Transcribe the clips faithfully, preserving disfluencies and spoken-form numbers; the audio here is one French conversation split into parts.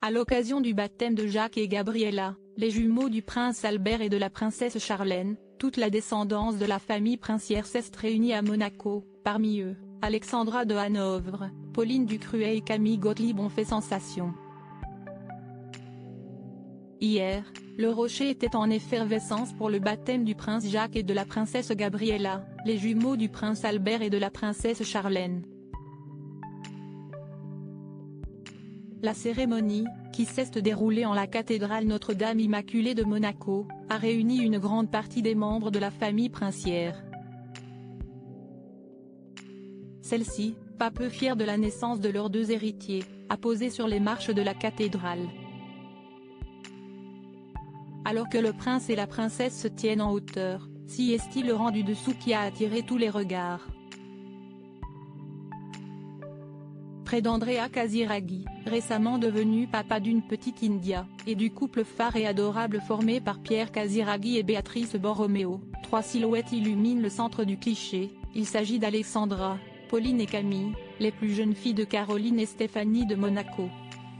À l'occasion du baptême de Jacques et Gabriella, les jumeaux du prince Albert et de la princesse Charlène, toute la descendance de la famille princière s'est réunie à Monaco. Parmi eux, Alexandra de Hanovre, Pauline Ducruet et Camille Gottlieb ont fait sensation. Hier, le Rocher était en effervescence pour le baptême du prince Jacques et de la princesse Gabriella, les jumeaux du prince Albert et de la princesse Charlène. La cérémonie, qui s'est déroulée en la cathédrale Notre-Dame Immaculée de Monaco, a réuni une grande partie des membres de la famille princière. Celle-ci, pas peu fière de la naissance de leurs deux héritiers, a posé sur les marches de la cathédrale. Alors que le prince et la princesse se tiennent en hauteur, si est-il le rang du dessous qui a attiré tous les regards. Près d'Andrea Casiraghi, récemment devenu papa d'une petite India, et du couple phare et adorable formé par Pierre Casiraghi et Béatrice Borromeo, trois silhouettes illuminent le centre du cliché. Il s'agit d'Alexandra, Pauline et Camille, les plus jeunes filles de Caroline et Stéphanie de Monaco.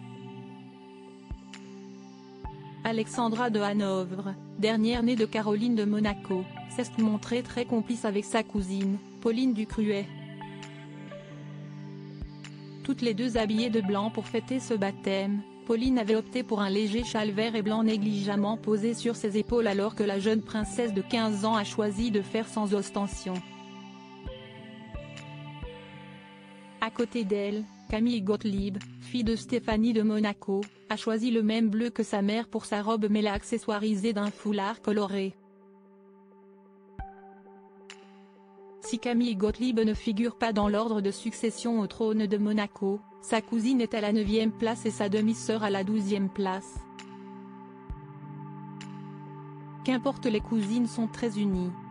Alexandra de Hanovre, dernière née de Caroline de Monaco, s'est montrée très complice avec sa cousine, Pauline Ducruet. Toutes les deux habillées de blanc pour fêter ce baptême, Pauline avait opté pour un léger châle vert et blanc négligemment posé sur ses épaules alors que la jeune princesse de quinze ans a choisi de faire sans ostension. À côté d'elle, Camille Gottlieb, fille de Stéphanie de Monaco, a choisi le même bleu que sa mère pour sa robe mais l'a accessoirisée d'un foulard coloré. Si Camille Gottlieb ne figure pas dans l'ordre de succession au trône de Monaco, sa cousine est à la neuvième place et sa demi-sœur à la douzième place. Qu'importe, les cousines sont très unies.